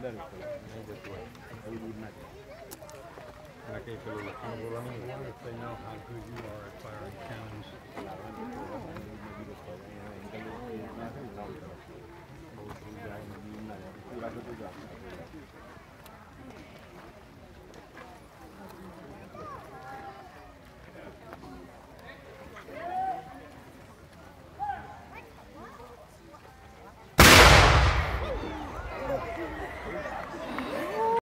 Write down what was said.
Okay, so look, well, I mean, what if they know how good you are at firing